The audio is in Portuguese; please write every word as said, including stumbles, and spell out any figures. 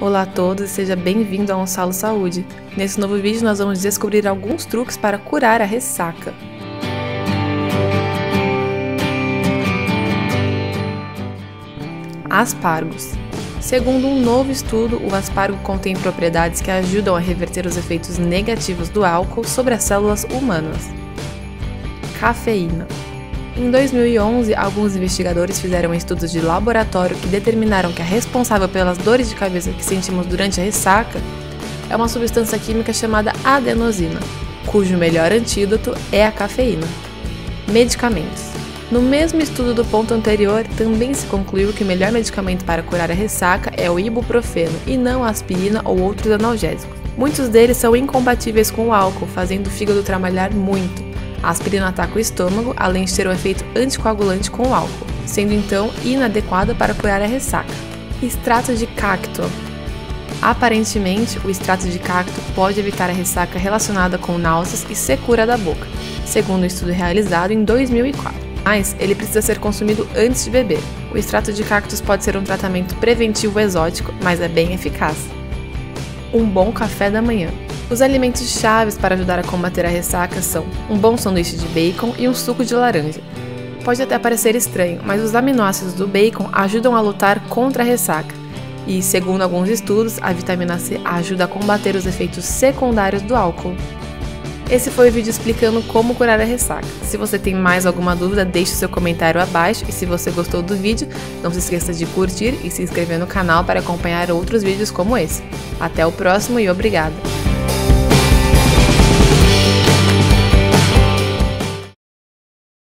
Olá a todos e seja bem-vindo ao Onsalo Saúde. Nesse novo vídeo nós vamos descobrir alguns truques para curar a ressaca. Aspargos. Segundo um novo estudo, o aspargo contém propriedades que ajudam a reverter os efeitos negativos do álcool sobre as células humanas. Cafeína. Em dois mil e onze, alguns investigadores fizeram estudos de laboratório que determinaram que a responsável pelas dores de cabeça que sentimos durante a ressaca é uma substância química chamada adenosina, cujo melhor antídoto é a cafeína. Medicamentos. No mesmo estudo do ponto anterior, também se concluiu que o melhor medicamento para curar a ressaca é o ibuprofeno e não a aspirina ou outros analgésicos. Muitos deles são incompatíveis com o álcool, fazendo o fígado trabalhar muito. A aspirina ataca o estômago, além de ter um efeito anticoagulante com o álcool, sendo então inadequada para curar a ressaca. Extrato de cacto. Aparentemente, o extrato de cacto pode evitar a ressaca relacionada com náuseas e secura da boca, segundo um estudo realizado em dois mil e quatro. Mas ele precisa ser consumido antes de beber. O extrato de cactos pode ser um tratamento preventivo exótico, mas é bem eficaz. Um bom café da manhã. Os alimentos chaves para ajudar a combater a ressaca são um bom sanduíche de bacon e um suco de laranja. Pode até parecer estranho, mas os aminoácidos do bacon ajudam a lutar contra a ressaca. E, segundo alguns estudos, a vitamina C ajuda a combater os efeitos secundários do álcool. Esse foi o vídeo explicando como curar a ressaca. Se você tem mais alguma dúvida, deixe seu comentário abaixo e se você gostou do vídeo, não se esqueça de curtir e se inscrever no canal para acompanhar outros vídeos como esse. Até o próximo e obrigada!